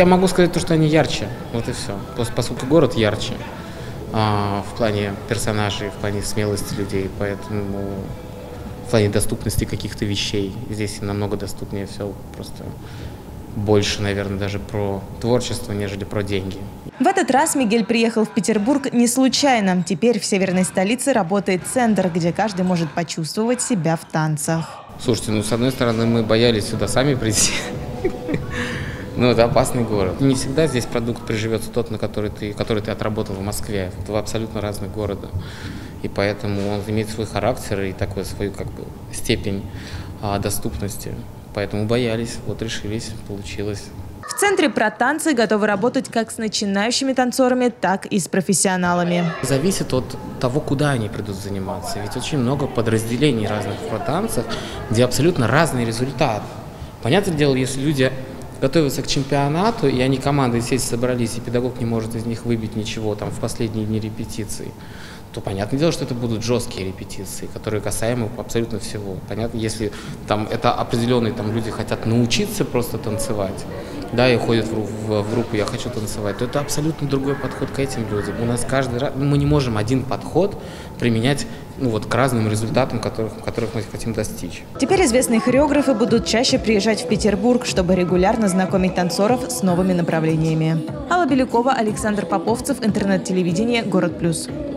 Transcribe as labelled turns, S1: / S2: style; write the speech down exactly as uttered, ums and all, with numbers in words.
S1: я могу сказать то, что они ярче, вот и все. Поскольку город ярче а, в плане персонажей, в плане смелости людей, поэтому в плане доступности каких-то вещей здесь намного доступнее все, просто больше, наверное, даже про творчество, нежели про деньги.
S2: В этот раз Мигель приехал в Петербург не случайно. Теперь в северной столице работает центр, где каждый может почувствовать себя в танцах.
S1: Слушайте, ну, с одной стороны, мы боялись сюда сами прийти. Ну, это опасный город. Не всегда здесь продукт приживется тот, на который ты, который ты отработал в Москве. Это два абсолютно разных города. И поэтому он имеет свой характер и такую свою как бы степень а, доступности. Поэтому боялись, вот решились, получилось.
S2: В центре про танцы готовы работать как с начинающими танцорами, так и с профессионалами.
S1: Зависит от того, куда они придут заниматься. Ведь очень много подразделений разных про танцах, где абсолютно разный результат. Понятное дело, если люди готовятся к чемпионату, и они командой сесть собрались, и педагог не может из них выбить ничего там в последние дни репетиций, то понятное дело, что это будут жесткие репетиции, которые касаемы абсолютно всего. Понятно, если там это определенные там люди хотят научиться просто танцевать, да, и ходят в, в, в группу «Я хочу танцевать», то это абсолютно другой подход к этим людям. У нас каждый раз, мы не можем один подход применять ну, вот, к разным результатам, которых, которых мы хотим достичь.
S2: Теперь известные хореографы будут чаще приезжать в Петербург, чтобы регулярно знакомить танцоров с новыми направлениями. Алла Белякова, Александр Поповцев, интернет-телевидение «Город Плюс».